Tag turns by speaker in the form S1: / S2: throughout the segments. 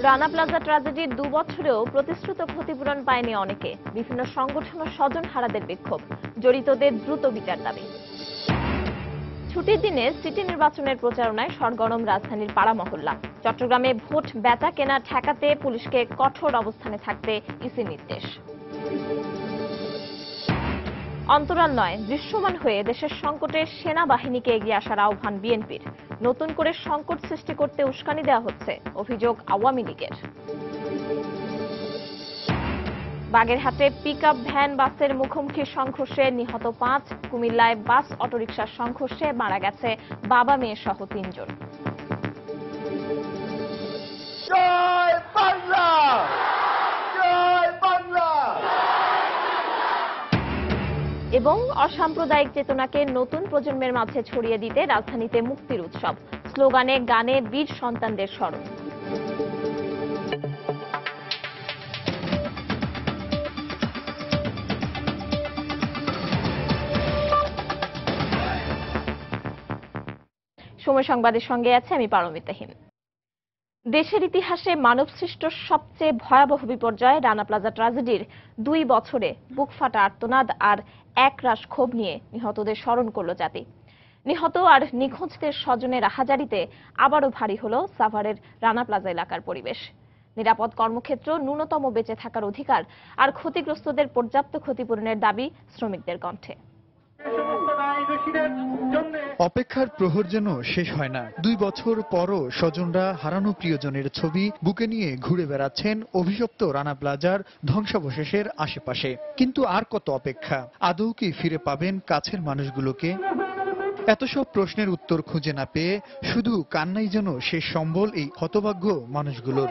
S1: Rana plaza ট্র্যাজেডির 2 বছরেও প্রতিশ্রুত ক্ষতিপূরণ পায়নি অনেকে। বিভিন্ন সংগঠন ও স্বজনহারাদের বিক্ষোভ, জড়িতদের দ্রুত বিচার দাবি। ছুটির দিনে সিটি নির্বাচনের প্রচারণায় সরগরম রাজধানীর পাড়া মহল্লা। চট্টগ্রামে ভোট বেচা কেনা ঠেকাতে পুলিশকে কঠোর অবস্থানে থাকতে ইসি নির্দেশ। অন্তরাল নয়, দৃশ্যমান হয়ে দেশের সংকটে সেনাবাহিনীকে এগিয়ে আসার আহ্বান বিএনপির। নতুন করে সংকট সৃষ্টি করতে উস্কানি দেওয়া হচ্ছে, অভিযোগ আওয়ামী লীগের। বাগেরহাটে পিকআপ ভ্যান বাসের মুখোমুখি সংঘর্ষে নিহত 5, কুমিল্লায় বাস অটোরিকশার সংঘর্ষে মারা গেছে বাবা মেয়ে সহ 3 জন।
S2: জয় বাংলা, জয় বাংলা।
S1: এবং অসাম্প্রদায়িক চেতনাকে নতুন প্রজন্মের মাঝে ছড়িয়ে দিতে রাজধানীতে মুক্তির উৎসব, স্লোগানে গানে বীর সন্তানদের স্মরণ। সময় সংবাদের সঙ্গে আছে আমি পারমিতাহীন। দেশের ইতিহাসে মানবসৃষ্ট সবচেয়ে ভয়াবহ বিপর্যয় রানা প্লাজা ট্র্যাজেডির 2 বছরে বুকফাটা আর্তনাদ আর একরাশ ক্ষোভ নিয়ে নিহতদের স্মরণ করল জাতি। নিহত আর নিখোঁজদের স্বজনের আহাজারিতে আবারও ভারী হল সাভারের রানা প্লাজা এলাকার পরিবেশ। নিরাপদ কর্মক্ষেত্র, ন্যূনতম বেঁচে থাকার অধিকার আর ক্ষতিগ্রস্তদের পর্যাপ্ত ক্ষতিপূরণের দাবি শ্রমিকদের কণ্ঠে।
S3: অপেক্ষার প্রহর যেন শেষ হয় না। 2 বছর পরও স্বজনরা হারানো প্রিয়জনের ছবি বুকে নিয়ে ঘুরে বেড়াচ্ছেন অভিশপ্ত রানা প্লাজার ধ্বংসাবশেষের আশেপাশে। কিন্তু আর কত অপেক্ষা? আদৌ কি ফিরে পাবেন কাছের মানুষগুলোকে? এত সব প্রশ্নের উত্তর খুঁজে না পেয়ে শুধু কান্নাই যেন শেষ সম্বল এই হতভাগ্য মানুষগুলোর।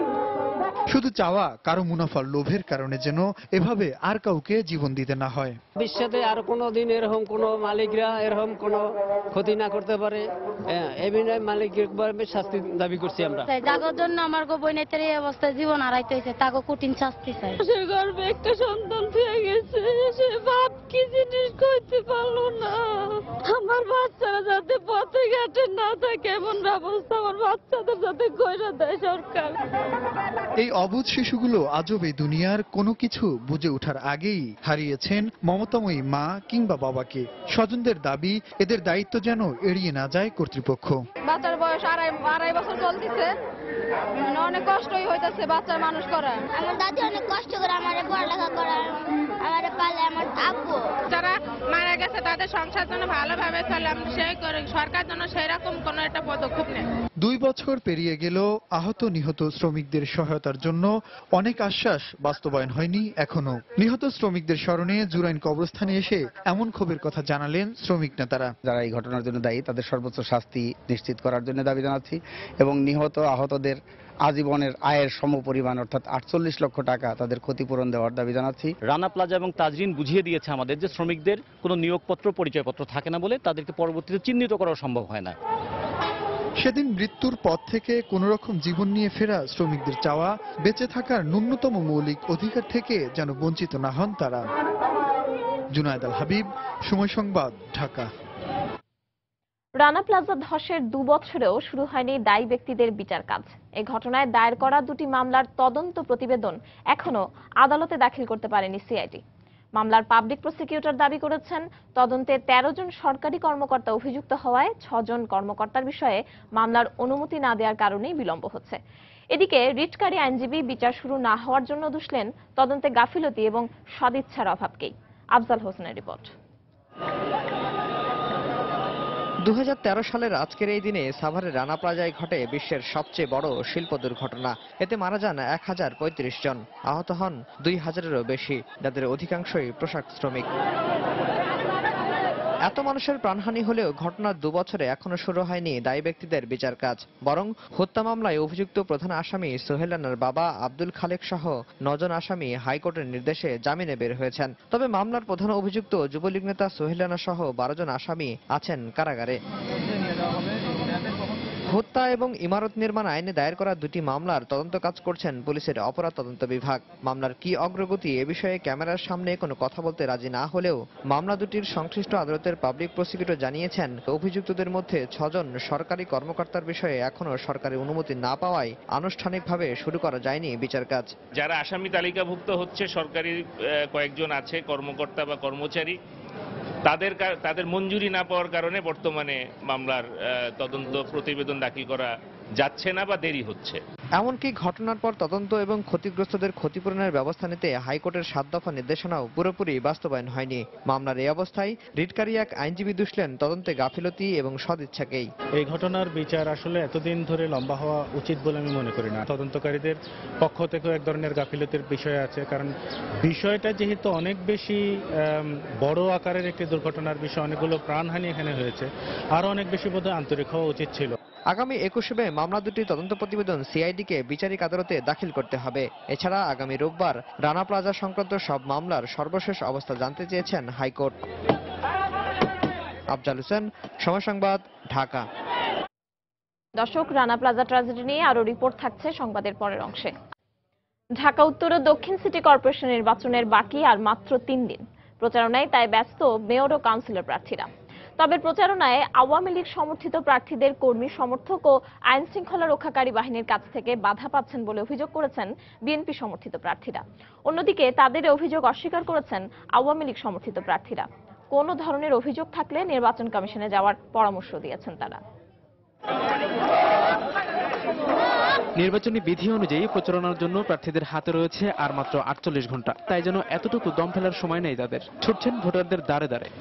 S3: শুধু চাওয়া কারো মুনাফার লোভের কারণে যেন এভাবে আর কাউকে জীবন দিতে না হয়।
S4: ভবিষ্যতে আর কোনোদিন এরকম কোন মালিকরা এরকম কোন ক্ষতি না করতে পারে, এই বিনয় মালিকের শাস্তি দাবি করছি আমরা।
S5: জাগর জন্য আমার বোনের এই অবস্থায় জীবন হারাইতে হয়েছে, তাকে কঠিন শাস্তি চাই। সে গর্ভে একটা সন্তান থেকে গেছে, সে বাপ কি জিনিস করতে পারলো না। আমার বাচ্চারা যাতে পথে ঘাটে না থাকে এমন ব্যবস্থা আমার বাচ্চাদের যাতে করে দেয় সরকার।
S3: এই অবুঝ শিশুগুলো আজব এই দুনিয়ার কোনো কিছু বুঝে ওঠার আগেই হারিয়েছেন মমতাময়ী মা কিংবা বাবাকে। স্বজনদের দাবি এদের দায়িত্ব যেন এড়িয়ে না যায় কর্তৃপক্ষ।
S5: বাচ্চার বয়স আড়াই বছর চলতেছে, অনেক কষ্টই হইতেছে বাচ্চার মানুষ করা।
S6: আমার দাদি অনেক কষ্ট করে আমারে পড়ালেখা করার, আমারে পালে আমার আব্বু।
S7: যারা মারা গেছে তাদের সংসার যেন ভালোভাবে চলে, সেই করে সরকার যেন সেই রকম কোনো একটা পদক্ষেপ নেয়।
S3: 2 বছর পেরিয়ে গেল, আহত নিহত শ্রমিকদের সহায়তার জন্য অনেক আশ্বাস বাস্তবায়ন হয়নি এখনো। নিহত শ্রমিকদের স্মরণে জুরাইন কবরস্থানে এসে এমন ক্ষোভের কথা জানালেন শ্রমিক নেতারা।
S8: যারা এই ঘটনার জন্য দায়ী তাদের সর্বোচ্চ শাস্তি নিশ্চিত করার জন্য দাবি জানাচ্ছি এবং নিহত আহতদের আজীবনের আয়ের সমপরিমাণ অর্থাৎ 48 লক্ষ টাকা তাদের ক্ষতিপূরণ দেওয়ার দাবি জানাচ্ছি।
S9: রানা প্লাজা এবং তাজরিন বুঝিয়ে দিয়েছে আমাদের যে শ্রমিকদের কোনো নিয়োগপত্র পরিচয়পত্র থাকে না বলে তাদেরকে পরবর্তীতে চিহ্নিত করা সম্ভব হয় না।
S3: সেদিন মৃত্যুর পথ থেকে কোন রকম জীবন নিয়ে ফেরা শ্রমিকদের চাওয়া বেঁচে থাকার ন্যূনতম মৌলিক অধিকার থেকে যেন বঞ্চিত না হন তারা। জুনায়েদ আল হাবিব, সময় সংবাদ, ঢাকা।
S1: রানা প্লাজা ধসের 2 বছরেও শুরু হয়নি দায়ী ব্যক্তিদের বিচার কাজ। এই ঘটনায় দায়ের করা 2টি মামলার তদন্ত প্রতিবেদন এখনো আদালতে দাখিল করতে পারেনি সিআইডি। মামলার পাবলিক প্রসিকিউটর দাবি করেছেন, তদন্তে 13 জন সরকারি কর্মকর্তা অভিযুক্ত হওয়ায় 6 জন কর্মকর্তার বিষয়ে মামলার অনুমতি না দেওয়ার কারণেই বিলম্ব হচ্ছে। এদিকে রিটকারী আইনজীবী বিচার শুরু না হওয়ার জন্য দুষলেন তদন্তে গাফিলতি এবং সদিচ্ছার অভাবকেই। আফজাল হোসেনের রিপোর্ট।
S10: 2013 সালের আজকের এই দিনে সাভারের রানা প্লাজায় ঘটে বিশ্বের সবচেয়ে বড় শিল্প দুর্ঘটনা। এতে মারা যান 1035 জন, আহত হন 2000-এরও বেশি, যাদের অধিকাংশই পোশাক শ্রমিক। এত মানুষের প্রাণহানি হলেও ঘটনার 2 বছরে এখনো শুরু হয়নি দায়ী ব্যক্তিদের বিচার কাজ। বরং হত্যা মামলায় অভিযুক্ত প্রধান আসামি সোহেল রানার বাবা আব্দুল খালেক সহ 9 জন আসামি হাইকোর্টের নির্দেশে জামিনে বের হয়েছেন। তবে মামলার প্রধান অভিযুক্ত যুবলীগ নেতা সোহেল রানা সহ 12 জন আসামি আছেন কারাগারে। হত্যা এবং ইমারত নির্মাণ আইনে দায়ের করা দুটি মামলার তদন্ত কাজ করছেন পুলিশের অপরাধ তদন্ত বিভাগ। মামলার কি অগ্রগতি এ বিষয়ে ক্যামেরার সামনে কোনো কথা বলতে রাজি না হলেও মামলা দুটির সংশ্লিষ্ট আদালতের পাবলিক প্রসিকিউটর জানিয়েছেন, অভিযুক্তদের মধ্যে 6 জন সরকারি কর্মকর্তার বিষয়ে এখনো সরকারি অনুমতি না পাওয়ায় আনুষ্ঠানিকভাবে শুরু করা যায়নি বিচার কাজ।
S11: যারা আসামি তালিকাভুক্ত হচ্ছে সরকারি কয়েকজন আছে কর্মকর্তা বা কর্মচারী, তাদের মঞ্জুরি না পাওয়ার কারণে বর্তমানে মামলার তদন্ত প্রতিবেদন দাখিল করা যাচ্ছে না বা দেরি হচ্ছে।
S10: এমনকি ঘটনার পর তদন্ত এবং ক্ষতিগ্রস্তদের ক্ষতিপূরণের ব্যবস্থা নিতে হাইকোর্টের 7 দফা নির্দেশনাও পুরোপুরি বাস্তবায়ন হয়নি। মামলার এই অবস্থায় রিটকারী এক আইনজীবী দুষলেন তদন্তে গাফিলতি এবং সদিচ্ছাকেই।
S12: এই ঘটনার বিচার আসলে এতদিন ধরে লম্বা হওয়া উচিত বলে আমি মনে করি না। তদন্তকারীদের পক্ষ থেকেও এক ধরনের গাফিলতির বিষয় আছে, কারণ বিষয়টা যেহেতু অনেক বেশি বড় আকারের একটি দুর্ঘটনার বিষয়, অনেকগুলো প্রাণহানি এখানে হয়েছে, আরো অনেক বেশি বোধহয় আন্তরিক হওয়া উচিত ছিল।
S10: আগামী 21 মে মামলা দুটির তদন্ত প্রতিবেদন সিআইডিকে বিচারিক আদালতে দাখিল করতে হবে। এছাড়া আগামী রোববার রানা প্লাজা সংক্রান্ত সব মামলার সর্বশেষ অবস্থা জানতে চেয়েছেন হাইকোর্ট। আফজাল হোসেন, সময় সংবাদ, ঢাকা।
S1: দর্শক, রানা প্লাজা ট্র্যাজেডি নিয়ে আরো রিপোর্ট থাকছে সংবাদের পরের অংশে। ঢাকা উত্তর ও দক্ষিণ সিটি কর্পোরেশন নির্বাচনের বাকি আর মাত্র 3 দিন। প্রচারণায় তাই ব্যস্ত মেয়র ও কাউন্সিলর প্রার্থীরা। তবে প্রচারণায় আওয়ামী লীগ সমর্থিত প্রার্থীদের কর্মী সমর্থক ও আইন শৃঙ্খলা রক্ষাকারী বাহিনীর কাছ থেকে বাধা পাচ্ছেন বলে অভিযোগ করেছেন বিএনপি সমর্থিত প্রার্থীরা। অন্যদিকে তাদের অভিযোগ অস্বীকার করেছেন আওয়ামী লীগ সমর্থিত প্রার্থীরা। কোনো ধরনের অভিযোগ থাকলে নির্বাচন কমিশনে যাওয়ার পরামর্শ দিয়েছেন তারা।
S13: নির্বাচনী বিধি অনুযায়ী প্রচারণার জন্য প্রার্থীদের হাতে রয়েছে আর মাত্র 48 ঘন্টা। তাই যেন এতটুকু দম ফেলার সময় নেই তাদের। ছুটছেন ভোটারদের দ্বারে দ্বারে।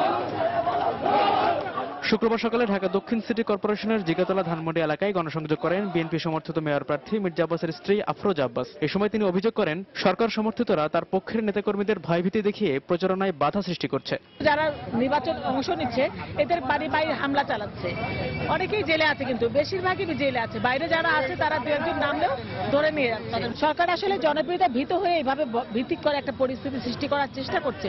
S13: শুক্রবার সকালে ঢাকা দক্ষিণ সিটি কর্পোরেশনের জিগাতলা ধানমন্ডি এলাকায় গণসংযোগ করেন বিএনপি সমর্থিত মেয়র প্রার্থী মির্জা আব্বাসের স্ত্রী আফরোজা আব্বাস। এ সময় তিনি অভিযোগ করেন, সরকার সমর্থিতরা তার পক্ষের নেতাকর্মীদের ভয়ভীতি দেখিয়ে প্রচারণায় বাধা সৃষ্টি করছে।
S14: যারা নির্বাচন অংশ নিচ্ছে এদের বাড়ি বাইরে হামলা চালাচ্ছে। অনেকেই জেলে আছে, কিন্তু বেশিরভাগই জেলে আছে। বাইরে যারা আছে তারা 2-1 নামলেও ধরে নিয়ে যাচ্ছে। সরকার আসলে জনপ্রিয়তা ভীত হয়ে এইভাবে ভীতিকর একটা পরিস্থিতি সৃষ্টি করার চেষ্টা করছে।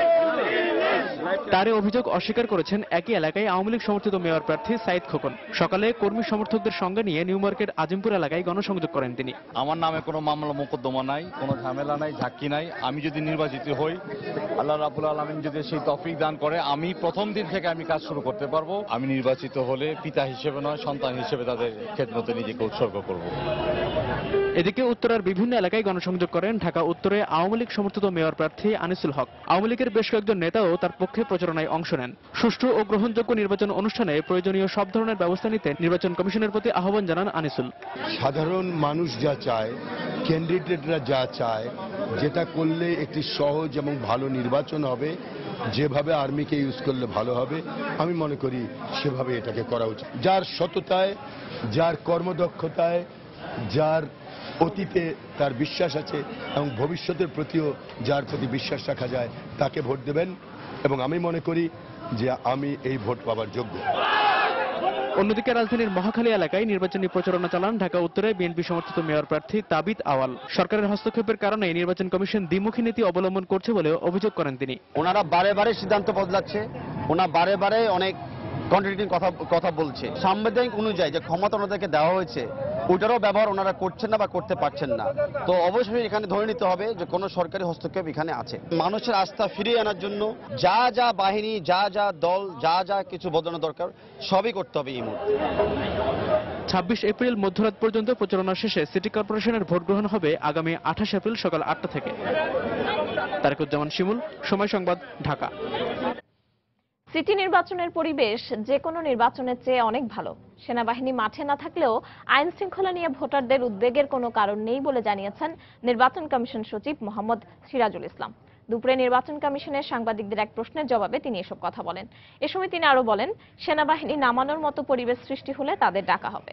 S13: তার অভিযোগ অস্বীকার করেছেন একই এলাকায় আওয়ামী লীগ সমর্থিত মেয়র প্রার্থী সাইদ খোকন। সকালে কর্মী সমর্থকদের সঙ্গে নিয়ে নিউ মার্কেট আজিমপুর এলাকায় গণসংযোগ করেন তিনি।
S15: আমার নামে কোনো মামলা মোকদ্দমা নাই, কোনো ঝামেলা নাই, ঝাঁকি নাই। আমি যদি নির্বাচিত হই, আল্লাহ রাব্বুল আলামিন যদি সেই তৌফিক দান করে, আমি প্রথম দিন থেকে আমি কাজ শুরু করতে পারবো। আমি নির্বাচিত হলে পিতা হিসেবে নয়, সন্তান হিসেবে তাদের খেদমতে নিজেকে উৎসর্গ করব।
S13: এদিকে উত্তরার বিভিন্ন এলাকায় গণসংযোগ করেন ঢাকা উত্তরে আওয়ামী লীগ সমর্থিত মেয়র প্রার্থী আনিসুল হক। আওয়ামী লীগের বেশ কয়েকজন নেতাও তার পক্ষে প্রচারণায় অংশ নেন। সুষ্ঠু ও গ্রহণযোগ্য নির্বাচন অনুষ্ঠানে প্রয়োজনীয় সব ধরনের ব্যবস্থা নিতে নির্বাচন কমিশনের প্রতি আহ্বান জানান আনিসুল।
S2: সাধারণ মানুষ যা চায়, ক্যান্ডিডেটরা যা চায়, যেটা করলে একটি সহজ এবং ভালো নির্বাচন হবে, যেভাবে আর্মিকে ইউজ করলে ভালো হবে, আমি মনে করি সেভাবে এটাকে করা উচিত। যার সততায়, যার কর্মদক্ষতায়, যার অতীতে তার বিশ্বাস আছে এবং ভবিষ্যতের প্রতিও যার প্রতি বিশ্বাস রাখা যায়, তাকে ভোট দেবেন। এবং আমি মনে করি যে আমি এই ভোট পাওয়ার যোগ্য।
S13: অন্যদিকে রাজধানীর মহাখালী এলাকায় নির্বাচনী প্রচারণা চালান ঢাকা উত্তরে বিএনপি সমর্থিত মেয়র প্রার্থী তাবিদ আওয়াল। সরকারের হস্তক্ষেপের কারণে নির্বাচন কমিশন দ্বিমুখী নীতি অবলম্বন করছে বলে অভিযোগ করেন তিনি।
S16: ওনারা বারে বারে সিদ্ধান্ত বদলাচ্ছে, ওনারা বারে বারে অনেক কন্ট্রাডিক্টিং কথা বলছে। সাংবিধানিক অনুযায়ী যে ক্ষমতা ওনাদেরকে দেওয়া হয়েছে, ওটারও ব্যবহার ওনারা করছেন না বা করতে পারছেন না। তো অবশ্যই এখানে ধরে নিতে হবে যে কোনো সরকারি হস্তক্ষেপ এখানে আছে। মানুষের আস্থা ফিরিয়ে আনার জন্য যা যা বাহিনী, যা যা দল, যা যা কিছু বদলানো দরকার, সবই করতে হবে এই মুহূর্তে।
S13: 26 এপ্রিল মধ্যরাত পর্যন্ত প্রচারণা শেষে সিটি কর্পোরেশনের ভোট গ্রহণ হবে আগামী 28 এপ্রিল সকাল 8টা থেকে। তারেকুজ্জামান শিমুল, সময় সংবাদ, ঢাকা।
S1: সিটি নির্বাচনের পরিবেশ যে কোনো নির্বাচনের চেয়ে অনেক ভালো। সেনাবাহিনী মাঠে না থাকলেও আইন শৃঙ্খলা নিয়ে ভোটারদের উদ্বেগের কোনো কারণ নেই বলে জানিয়েছেন নির্বাচন কমিশন সচিব মোহাম্মদ সিরাজুল ইসলাম। দুপুরে নির্বাচন কমিশনের সাংবাদিকদের এক প্রশ্নের জবাবে তিনি এসব কথা বলেন। এ সময় তিনি আরো বলেন, সেনাবাহিনী নামানোর মতো পরিবেশ সৃষ্টি হলে তাদের ডাকা হবে।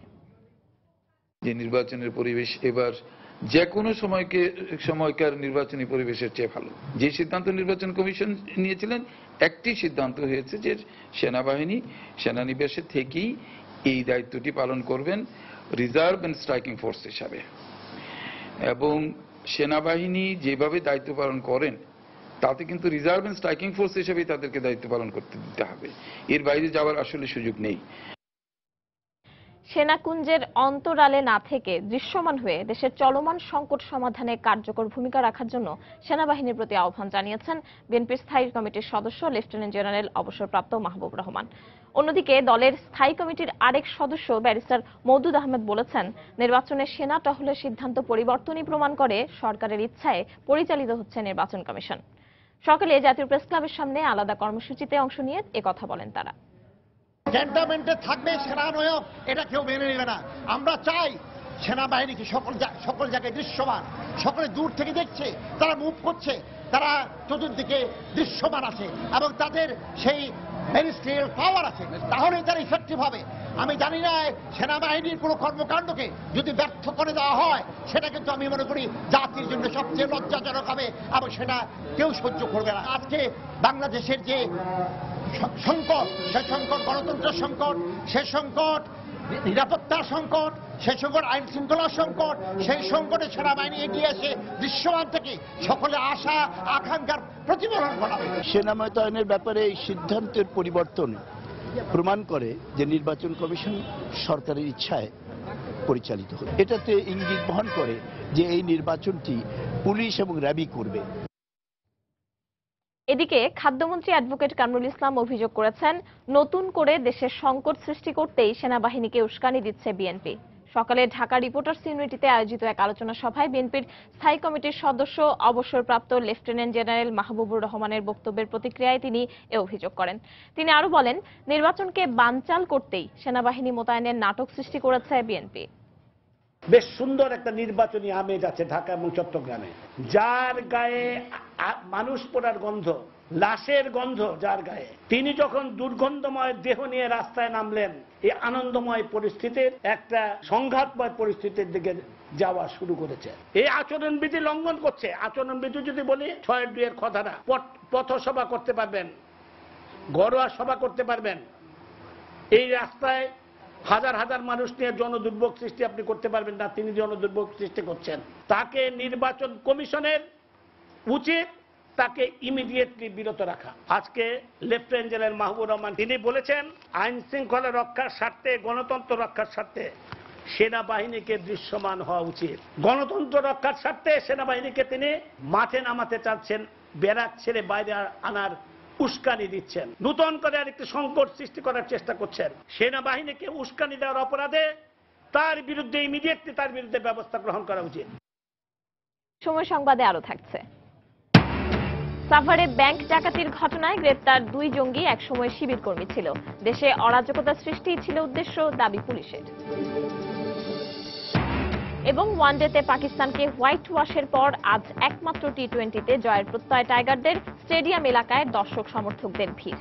S17: যে নির্বাচনের পরিবেশ এবার যে কোনো সময়কার নির্বাচনী পরিবেশের চেয়ে ভালো। যে সিদ্ধান্ত নির্বাচন কমিশন নিয়েছিলেন, একটি সিদ্ধান্ত হয়েছে যে সেনাবাহিনী সেনানিবাসে থেকেই এই দায়িত্বটি পালন করবেন রিজার্ভ অ্যান্ড স্ট্রাইকিং ফোর্স হিসাবে। এবং সেনাবাহিনী যেভাবে দায়িত্ব পালন করেন, তাতে কিন্তু রিজার্ভ অ্যান্ড স্ট্রাইকিং ফোর্স হিসেবেই তাদেরকে দায়িত্ব পালন করতে দিতে হবে। এর বাইরে যাওয়ার আসলে সুযোগ নেই।
S1: সেনাকুঞ্জের অন্তরালে না থেকে দৃশ্যমান হয়ে দেশের চলমান সংকট সমাধানে কার্যকর ভূমিকা রাখার জন্য সেনাবাহিনীর প্রতি আহ্বান জানিয়েছেন বিএনপির স্থায়ী কমিটির সদস্য লেফটেন্যান্ট জেনারেল অবসরপ্রাপ্ত মাহবুব রহমান। অন্যদিকে দলের স্থায়ী কমিটির আরেক সদস্য ব্যারিস্টার মওদুদ আহমেদ বলেছেন, নির্বাচনে সেনা টহলের সিদ্ধান্ত পরিবর্তনই প্রমাণ করে সরকারের ইচ্ছায় পরিচালিত হচ্ছে নির্বাচন কমিশন। সকালে জাতীয় প্রেস ক্লাবের সামনে আলাদা কর্মসূচিতে অংশ নিয়ে কথা বলেন তারা।
S18: ক্যান্টনমেন্টে থাকবে সেনানায়ক, এটা কেউ মেনে নেবে না। আমরা চাই সেনাবাহিনীকে সকল জায়গায় দৃশ্যমান, সকলে দূর থেকে দেখছে, তারা মুভ করছে, তারা চতুর্দিকে দৃশ্যমান আছে এবং তাদের সেই ম্যাজিস্ট্রিয়াল পাওয়ার আছে, তাহলে তারা ইফেক্টিভ হবে। আমি জানি না সেনাবাহিনীর কোনো কর্মকাণ্ডকে যদি ব্যর্থ করে দেওয়া হয়, সেটা কিন্তু আমি মনে করি জাতির জন্য সবচেয়ে লজ্জাজনক হবে এবং সেটা কেউ সহ্য করবে না। আজকে বাংলাদেশের যে সংকট, সে সংকট গণতন্ত্রের সংকট, সে সংকট নিরাপত্তার সংকট, সে সংকট আইন শৃঙ্খলার সংকট, সেই সংকটে সেনাবাহিনী এগিয়ে এসে দৃশ্যমান থেকে সকলে আশা আকাঙ্ক্ষার প্রতিফলন ঘটাবে।
S19: সেনা মোতায়েনের ব্যাপারে এই সিদ্ধান্তের পরিবর্তন প্রমাণ করে যে নির্বাচন কমিশন সরকারের ইচ্ছায় পরিচালিত হবে। এটাতে ইঙ্গিত বহন করে যে এই নির্বাচনটি পুলিশ এবং র্যাবই করবে।
S1: এদিকে খাদ্যমন্ত্রী অ্যাডভোকেট কামরুল ইসলাম অভিযোগ করেছেন, নতুন করে দেশের সংকট সৃষ্টি করতেই সেনাবাহিনীকে উস্কানি দিচ্ছে বিএনপি। সকালে ঢাকা রিপোর্টার্স ইউনিটিতে আয়োজিত এক আলোচনা সভায় বিএনপির স্থায়ী কমিটির সদস্য অবসরপ্রাপ্ত লেফটেন্যান্ট জেনারেল মাহবুবুর রহমানের বক্তব্যের প্রতিক্রিয়ায় তিনি এ অভিযোগ করেন। তিনি আরো বলেন, নির্বাচনকে বানচাল করতেই সেনাবাহিনী মোতায়েনের নাটক সৃষ্টি করেছে বিএনপি।
S20: বেশ সুন্দর একটা নির্বাচনী আমেজ আছে ঢাকা এবং চট্টগ্রামে। যার গায়ে মানুষ পোড়ার গন্ধ, লাশের গন্ধ যার গায়ে, তিনি যখন দুর্গন্ধময় দেহ নিয়ে রাস্তায় নামলেন, এই আনন্দময় পরিস্থিতির একটা সংঘাতময় পরিস্থিতির দিকে যাওয়া শুরু করেছে। এই আচরণবিধি লঙ্ঘন করছে। আচরণবিধি যদি বলি ৬-২ কথাটা, পথসভা করতে পারবেন, ঘরোয়া সভা করতে পারবেন, এই রাস্তায় হাজার হাজার মানুষ নিয়ে জনদুর্ভোগ সৃষ্টি আপনি করতে পারবেন না। তিনি জনদুর্ভোগ সৃষ্টি করছেন। তাকে নির্বাচন কমিশনের উচিত তাকে ইমিডিয়েটলি বিরত রাখা। আজকে লেফটেন্যান্ট জেনারেল মাহবুবুর রহমান তিনি বলেছেন, আইন শৃঙ্খলা রক্ষার স্বার্থে, গণতন্ত্র রক্ষার স্বার্থে সেনাবাহিনীকে দৃশ্যমান হওয়া উচিত। গণতন্ত্র রক্ষার স্বার্থে সেনাবাহিনীকে তিনি মাঠে নামাতে চাচ্ছেন, ব্যারাক ছেড়ে বাইরে আনার উস্কানি দিচ্ছেন, নতুন করে আরেকটি সংকট সৃষ্টি করার চেষ্টা করছেন। সেনাবাহিনীকে উস্কানি দেওয়ার অপরাধে তার বিরুদ্ধে ইমিডিয়েটলি তার বিরুদ্ধে ব্যবস্থা গ্রহণ করা উচিত।
S1: সময় সংবাদে আরো থাকছে। সাভারে ব্যাংক ডাকাতির ঘটনায় গ্রেপ্তার 2 জঙ্গি একসময় শিবির কর্মী ছিল। দেশে অরাজকতা সৃষ্টি ছিল উদ্দেশ্য, দাবি পুলিশের। এবং ওয়ানডেতে পাকিস্তানকে হোয়াইট ওয়াশের পর আজ একমাত্র টি-20তে জয়ের প্রত্যয় টাইগারদের। স্টেডিয়াম এলাকায় দর্শক সমর্থকদের ভিড়।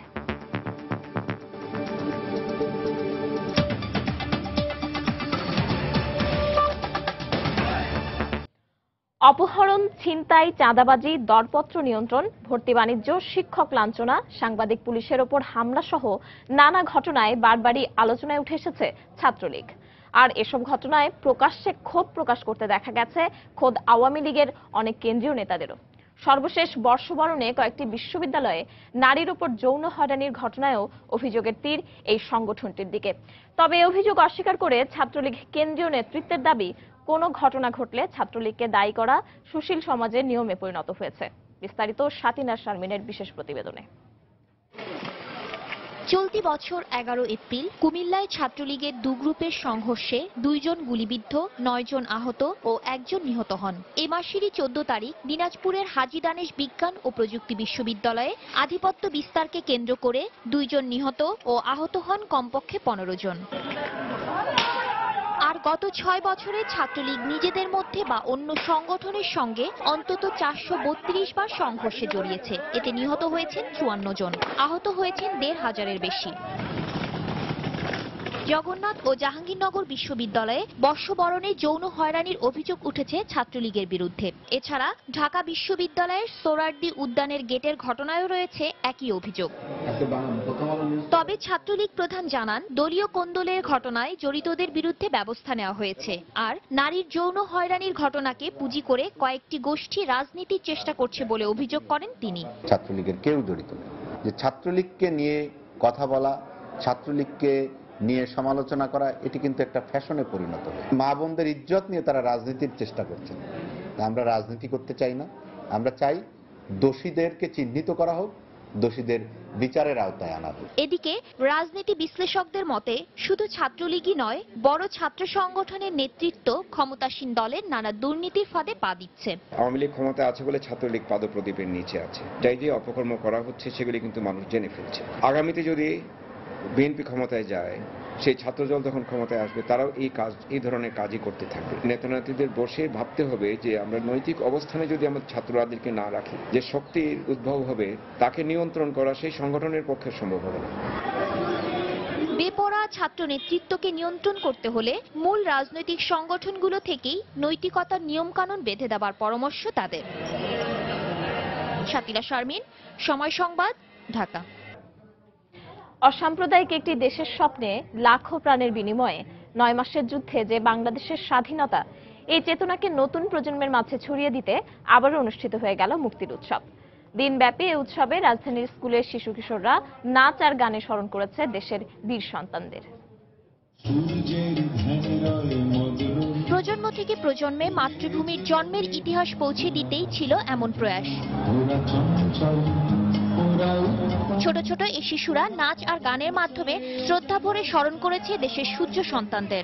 S1: অপহরণ, ছিনতাই, চাঁদাবাজি, দরপত্র নিয়ন্ত্রণ, ভর্তি বাণিজ্য, শিক্ষক লাঞ্ছনা, সাংবাদিক পুলিশের ওপর হামলা সহ নানা ঘটনায় বারবারই আলোচনায় উঠে এসেছে ছাত্রলীগ। আর এসব ঘটনায় প্রকাশ্যে ক্ষোভ প্রকাশ করতে দেখা গেছে খোদ আওয়ামী লীগের অনেক কেন্দ্রীয় নেতাদেরও। সর্বশেষ বর্ষবরণে কয়েকটি বিশ্ববিদ্যালয়ে নারীর উপর যৌন হয়রানির ঘটনায়ও অভিযোগের তীর এই সংগঠনটির দিকে। তবে এই অভিযোগ অস্বীকার করে ছাত্রলীগ কেন্দ্রীয় নেতৃত্বের দাবি, কোনো ঘটনা ঘটলে ছাত্রলীগকে দায়ী করা সুশীল সমাজের নিয়মে পরিণত হয়েছে। বিস্তারিত সাতিনা শারমিনের বিশেষ প্রতিবেদনে।
S21: চলতি বছর 11 এপ্রিল কুমিল্লায় ছাত্রলীগের 2 গ্রুপের সংঘর্ষে 2 জন গুলিবিদ্ধ, 9 জন আহত ও 1 জন নিহত হন। এ মাসেরই 14 তারিখ দিনাজপুরের হাজী দানেশ বিজ্ঞান ও প্রযুক্তি বিশ্ববিদ্যালয়ে আধিপত্য বিস্তারকে কেন্দ্র করে 2 জন নিহত ও আহত হন কমপক্ষে 15 জন। আর গত 6 বছরে ছাত্রলীগ নিজেদের মধ্যে বা অন্য সংগঠনের সঙ্গে অন্তত 432 বার সংঘর্ষে জড়িয়েছে। এতে নিহত হয়েছেন 54 জন, আহত হয়েছেন 1500-এর বেশি। জগন্নাথ ও জাহাঙ্গীরনগর বিশ্ববিদ্যালয়ে বর্ষবরণে যৌন হয়রানির অভিযোগ উঠেছে ছাত্রলীগের বিরুদ্ধে। এছাড়া ঢাকা বিশ্ববিদ্যালয়ের সোহরাওয়ার্দী উদ্যানের গেটের ঘটনায়ও রয়েছে একই অভিযোগ। তবে ছাত্রলীগ প্রধান জানান, দলীয় কোন্দলের ঘটনায় জড়িতদের বিরুদ্ধে ব্যবস্থা নেওয়া হয়েছে। আর নারীর যৌন হয়রানির ঘটনাকে পুঁজি করে কয়েকটি গোষ্ঠী রাজনীতির চেষ্টা করছে বলে অভিযোগ করেন তিনি।
S22: ছাত্রলীগের কেউ জড়িত নেই। যে ছাত্রলীগকে নিয়ে কথা বলা, ছাত্রলীগকে
S4: নিয়ে সমালোচনা করা, এটি কিন্তু একটা ফ্যাশনে পরিণত হয়। মা বোনদের ইজ্জত নিয়ে তারা রাজনীতির চেষ্টা করছেন। আমরা রাজনীতি করতে চাই না, আমরা চাই দোষীদেরকে চিহ্নিত করা হোক, দোষীদের বিচারের আওতায় আনা হোক।
S21: এদিকে রাজনীতি বিশ্লেষকদের মতে শুধু ছাত্রলীগই নয়, বড় ছাত্র সংগঠনের নেতৃত্ব ক্ষমতাসীন দলের নানা দুর্নীতির ফাঁদে পা দিচ্ছে।
S22: আওয়ামী লীগ ক্ষমতা আছে বলে ছাত্রলীগ পাদপ্রদীপের নিচে আছে। যাই যে অপকর্ম করা হচ্ছে সেগুলি কিন্তু মানুষ জেনে ফেলছে। আগামীতে যদি বিএনপি ক্ষমতায় যায়, সেই ছাত্রদল যখন ক্ষমতায় আসবে তারাও এই ধরনের কাজই করতে থাকবে। নেতানেত্রীদের বসে ভাবতে হবে যে আমরা নৈতিক অবস্থানে যদি আমাদের ছাত্ররাদেরকে না রাখি, যে শক্তির উদ্ভব হবে তাকে নিয়ন্ত্রণ করা সেই সংগঠনের পক্ষে সম্ভব হবে না।
S21: বেপরোয়া ছাত্র নেতৃত্বকে নিয়ন্ত্রণ করতে হলে মূল রাজনৈতিক সংগঠনগুলো থেকেই নৈতিকতার নিয়মকানুন বেঁধে দেওয়ার পরামর্শ তাদের। শাতিলা শারমিন, সময় সংবাদ, ঢাকা।
S1: অসাম্প্রদায়িক একটি দেশের স্বপ্নে লাখো প্রাণের বিনিময়ে 9 মাসের যুদ্ধে যে বাংলাদেশের স্বাধীনতা, এই চেতনাকে নতুন প্রজন্মের মাঝে ছড়িয়ে দিতে আবারও অনুষ্ঠিত হয়ে গেল মুক্তির উৎসব। দিনব্যাপী এই উৎসবে রাজধানীর স্কুলের শিশু কিশোররা নাচ আর গানে স্মরণ করেছে দেশের বীর সন্তানদের।
S21: প্রজন্ম থেকে প্রজন্মে মাতৃভূমির জন্মের ইতিহাস পৌঁছে দিতেই ছিল এমন প্রয়াস। ছোট ছোট এই শিশুরা নাচ আর গানের মাধ্যমে শ্রদ্ধা ভরে স্মরণ করেছে দেশের সূর্য সন্তানদের।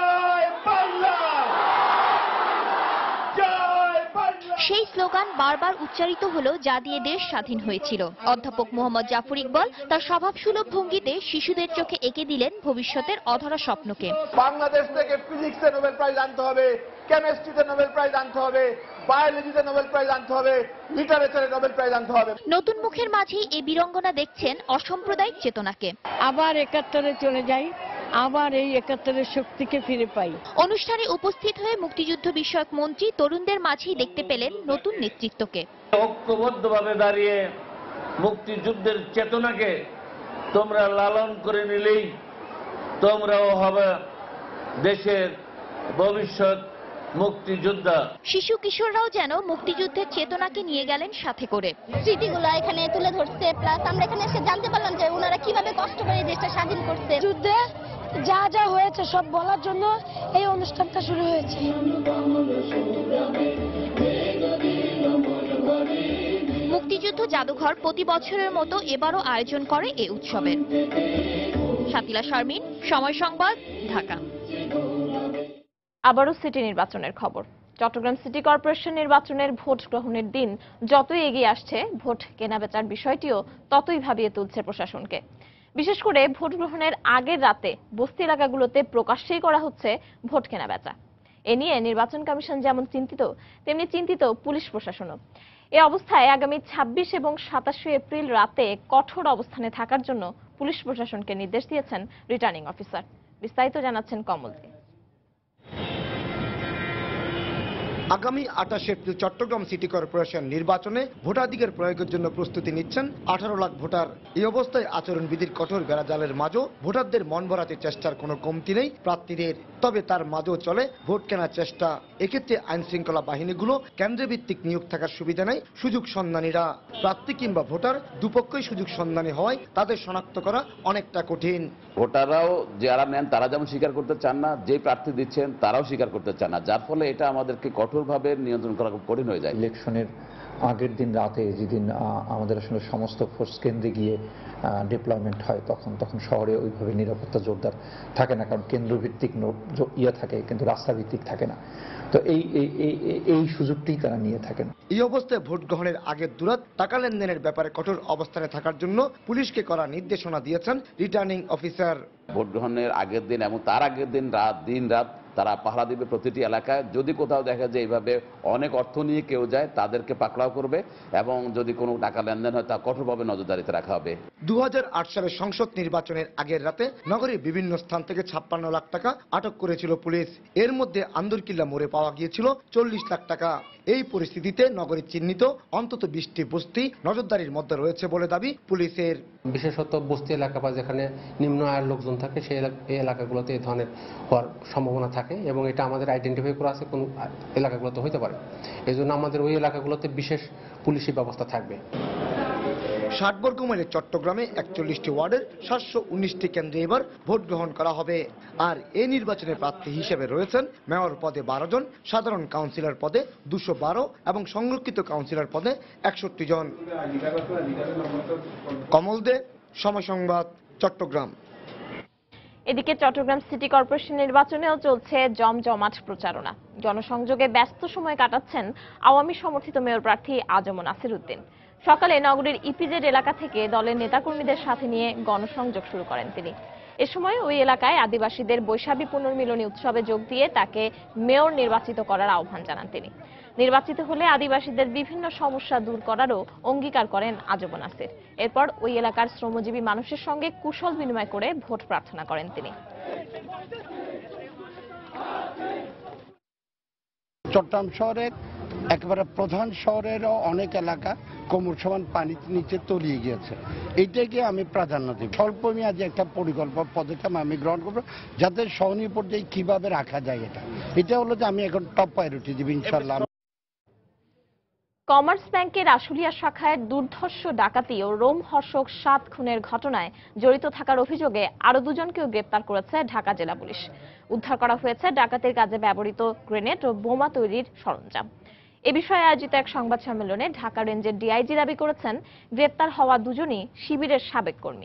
S21: সেই স্লোগান বারবার উচ্চারিত হলো, যা দিয়ে দেশ স্বাধীন হয়েছিল। অধ্যাপক মোহাম্মদ জাফর ইকবাল তার স্বভাবসুলভ ভঙ্গিতে শিশুদের চোখে এঁকে দিলেন ভবিষ্যতের অধরা স্বপ্নকে।
S23: বাংলাদেশ থেকে ফিজিক্সে নোবেল প্রাইজ আনতে হবে, কেমিস্ট্রিতে নোবেল প্রাইজ আনতে হবে, বায়োলজিতে নোবেল প্রাইজ আনতে হবে, লিটারেচারে নোবেল প্রাইজ আনতে হবে।
S21: নতুন মুখের মাঝেই এই বীরঙ্গনা দেখছেন অসাম্প্রদায়িক চেতনাকে।
S24: আবার 71-এ চলে যাই, আবার এই 71-এর শক্তিকে ফিরে পাই।
S21: অনুষ্ঠানে উপস্থিত হয়ে মুক্তিযুদ্ধ বিষয়ক মন্ত্রী তরুণদের মাঝেই দেখতে পেলেন নতুন নেতৃত্বকে।
S25: ঐক্যবদ্ধভাবে দাঁড়িয়ে মুক্তিযুদ্ধের চেতনাকে তোমরা লালন করে নিলেই তোমরাও হবে দেশের ভবিষ্যৎ মুক্তিযোদ্ধা।
S21: শিশু কিশোররাও যেন মুক্তিযুদ্ধের চেতনাকে নিয়ে গেলেন সাথে করে।
S6: স্মৃতিগুলো এখানে তুলে ধরছে, প্লাস আমরা এখানে এসে জানতে পারলাম যে ওনারা কিভাবে কষ্ট করে দেশটা স্বাধীন করছে।
S5: যুদ্ধে যা যা হয়েছে সব বলার জন্য এই অনুষ্ঠানটা শুরু হয়েছে।
S21: মুক্তিযুদ্ধ জাদুঘর প্রতি বছরের মতো এবারও আয়োজন করে এই উৎসবের। শাতিলা শারমিন, সময় সংবাদ, ঢাকা।
S1: আবারও সিটি নির্বাচনের খবর। চট্টগ্রাম সিটি কর্পোরেশন নির্বাচনের ভোট গ্রহণের দিন যতই এগিয়ে আসছে, ভোট কেনাবেচার বিষয়টিও ততই ভাবিয়ে তুলছে প্রশাসনকে। বিশেষ করে ভোট গ্রহণের আগের রাতে বস্তি এলাকাগুলোতে প্রকাশ্যেই করা হচ্ছে ভোট কেনাবেচা। এ নিয়ে নির্বাচন কমিশন যেমন চিন্তিত, তেমনি চিন্তিত পুলিশ প্রশাসনও। এ অবস্থায় আগামী 26 এবং 27 এপ্রিল রাতে কঠোর অবস্থানে থাকার জন্য পুলিশ প্রশাসনকে নির্দেশ দিয়েছেন রিটার্নিং অফিসার। বিস্তারিত জানাচ্ছেন কমল।
S26: আগামী 28 এপ্রিল চট্টগ্রাম সিটি কর্পোরেশন নির্বাচনে ভোটাধিকার প্রয়োগের জন্য প্রস্তুতি নিচ্ছেন 18 লাখ ভোটার। এই অবস্থায় আচরণবিধির কঠোর বেড়াজালের মাঝেও ভোটারদের মন ভরাতে চেষ্টার কোনো কমতি নেই প্রার্থীদের। তবে তার মাঝেও চলে ভোট কেনার চেষ্টা। এক্ষেত্রে আইন শৃঙ্খলা বাহিনীগুলো কেন্দ্রভিত্তিক নিয়োগ থাকার সুবিধা নেই সুযোগ সন্ধানীরা। প্রার্থী কিংবা ভোটার দুপক্ষই সুযোগ সন্ধানী হওয়ায় তাদের শনাক্ত করা অনেকটা কঠিন।
S27: ভোটাররাও যারা নেন তারা যেমন স্বীকার করতে চান না, যে প্রার্থী দিচ্ছেন তারাও স্বীকার করতে চান না, যার ফলে এটা আমাদেরকে কঠোরভাবে নিয়ন্ত্রণ করা খুব কঠিন হয়ে যায়।
S28: ইলেকশনের আগের দিন রাতে যেদিন আমাদের আসলে সমস্ত ফোর্স কেন্দ্রে গিয়ে ডিপ্লয়মেন্ট হয়, তখন শহরে ওইভাবে নিরাপত্তা জোরদার থাকে না, কারণ কেন্দ্রভিত্তিক থাকে কিন্তু রাস্তা ভিত্তিক থাকে না। তো এই সুযোগটি তারা নিয়ে থাকেন।
S26: এই অবস্থায় ভোট গ্রহণের আগের দুরাত টাকা লেনদেনের ব্যাপারে কঠোর অবস্থানে থাকার জন্য পুলিশকে করা নির্দেশনা দিয়েছেন রিটার্নিং অফিসার।
S27: ভোট গ্রহণের আগের দিন এবং তার আগের দিন দিন রাত তারা পাহারা দিবে প্রতিটি এলাকায়। যদি কোথাও দেখা যায় এইভাবে অনেক অর্থ নিয়ে কেউ যায়, তাদেরকে পাকড়াও করবে এবং যদি কোনো টাকা লেনদেন হয় তা কঠোরভাবে নজরদারিতে রাখা হবে।
S26: 2008 সালের সংসদ নির্বাচনের আগের রাতে নগরীর বিভিন্ন স্থান থেকে 56 লাখ টাকা আটক করেছিল পুলিশ। এর মধ্যে আন্দরকিল্লা মোড়ে পাওয়া গিয়েছিল 40 লাখ টাকা। এই পরিস্থিতিতে নগরীর চিহ্নিত অন্তত 20টি বস্তি নজরদারির মধ্যে রয়েছে বলে দাবি পুলিশের।
S29: বিশেষত বস্তি এলাকা বা যেখানে নিম্ন আয়ের লোকজন থাকে সেই এলাকাগুলোতে এই ধরনের হওয়ার সম্ভাবনা থাকে এবং এটা আমাদের আইডেন্টিফাই করা আছে কোন এলাকাগুলোতে হতে পারে। এই জন্য আমাদের ওই এলাকাগুলোতে বিশেষ পুলিশি ব্যবস্থা থাকবে।
S26: 60 বর্গ মাইলের চট্টগ্রামে 41টি ওয়ার্ডের 719টি কেন্দ্রে এবার ভোট গ্রহণ করা হবে। আর এই নির্বাচনের প্রার্থী হিসেবে রয়েছেন মেয়র পদে 12 জন, সাধারণ কাউন্সিলর পদে 212 এবং সংরক্ষিত কাউন্সিলর পদে 61 জন। কমল দে, সময় সংবাদ, চট্টগ্রাম।
S1: এদিকে চট্টগ্রাম সিটি কর্পোরেশন নির্বাচনেও চলছে জমজমাট প্রচারণা। জনসংযোগে ব্যস্ত সময় কাটাচ্ছেন আওয়ামী সমর্থিত মেয়র প্রার্থী আজম নাসির উদ্দিন। সকালে নগরীর ইপিজেড এলাকা থেকে দলের নেতাকর্মীদের সাথে নিয়ে গণসংযোগ শুরু করেন তিনি। এ সময় ওই এলাকায় আদিবাসীদের বৈশাখী পুনর্মিলনী উৎসবে যোগ দিয়ে তাকে মেয়র নির্বাচিত করার আহ্বান জানান তিনি। নির্বাচিত হলে আদিবাসীদের বিভিন্ন সমস্যা দূর করারও অঙ্গীকার করেন আজম নাসির। এরপর ওই এলাকার শ্রমজীবী মানুষের সঙ্গে কুশল বিনিময় করে ভোট প্রার্থনা করেন তিনি।
S3: চট্টগ্রাম শহরের একেবারে প্রধান শহরেরও অনেক এলাকা কোমর সমান পানির নিচে তলিয়ে গিয়েছে। এইটাকে আমি প্রাধান্য দিই। স্বল্পমেয়াদী একটা পদক্ষেপ আমি গ্রহণ করবো, যাতে সহনীয় পর্যায়ে কিভাবে রাখা যায়। এটা হলো যে আমি এখন টপ প্রায়োরিটি দিব ইনশাল্লাহ।
S1: কমার্স ব্যাংকের আশুলিয়া শাখায় দুর্ধর্ষ ডাকাতি ও রোমহর্ষক 7 খুনের ঘটনায় জড়িত থাকার অভিযোগে আরো 2 জনকেও গ্রেপ্তার করেছে ঢাকা জেলা পুলিশ। উদ্ধার করা হয়েছে ডাকাতির কাজে ব্যবহৃত গ্রেনেড ও বোমা তৈরির সরঞ্জাম। এ বিষয়ে আয়োজিত এক সংবাদ সম্মেলনে ঢাকা রেঞ্জের ডিআইজি দাবি করেছেন, গ্রেপ্তার হওয়া 2 জনই শিবিরের সাবেক কর্মী।